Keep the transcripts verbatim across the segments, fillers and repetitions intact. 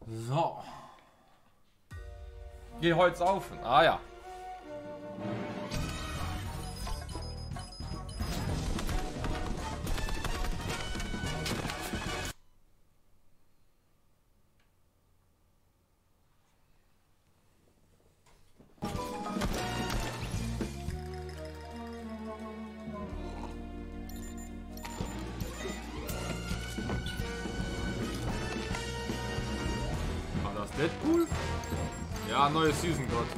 So. Geh Holz auf. Ah ja. Deadpool? Ja, neue Season God.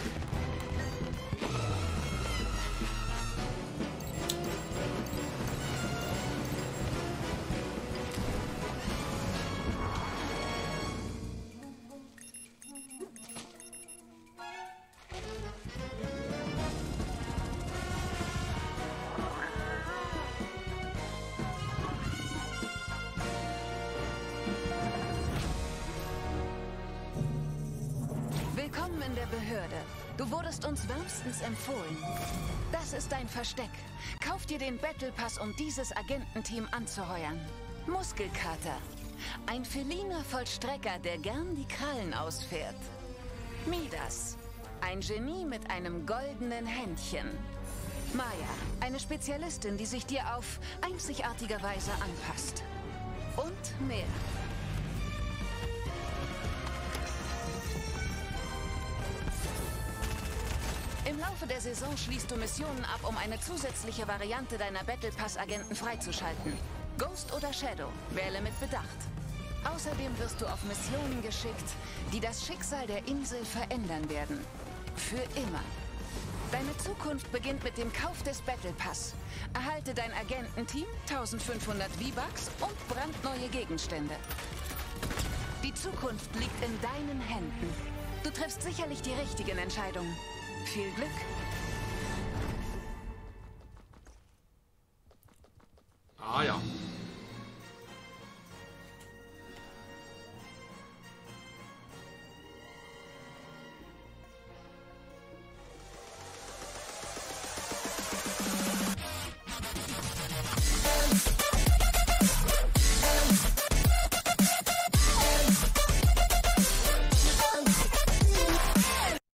Willkommen in der Behörde. Du wurdest uns wärmstens empfohlen. Das ist dein Versteck. Kauf dir den Battle Pass, um dieses Agententeam anzuheuern. Muskelkater. Ein feliner Vollstrecker, der gern die Krallen ausfährt. Midas. Ein Genie mit einem goldenen Händchen. Maya. Eine Spezialistin, die sich dir auf einzigartige Weise anpasst. Und mehr. Im Laufe der Saison schließt du Missionen ab, um eine zusätzliche Variante deiner Battle Pass-Agenten freizuschalten. Ghost oder Shadow, wähle mit Bedacht. Außerdem wirst du auf Missionen geschickt, die das Schicksal der Insel verändern werden. Für immer. Deine Zukunft beginnt mit dem Kauf des Battle Pass. Erhalte dein Agententeam, eintausendfünfhundert V-Bucks und brandneue Gegenstände. Die Zukunft liegt in deinen Händen. Du triffst sicherlich die richtigen Entscheidungen. Viel Glück!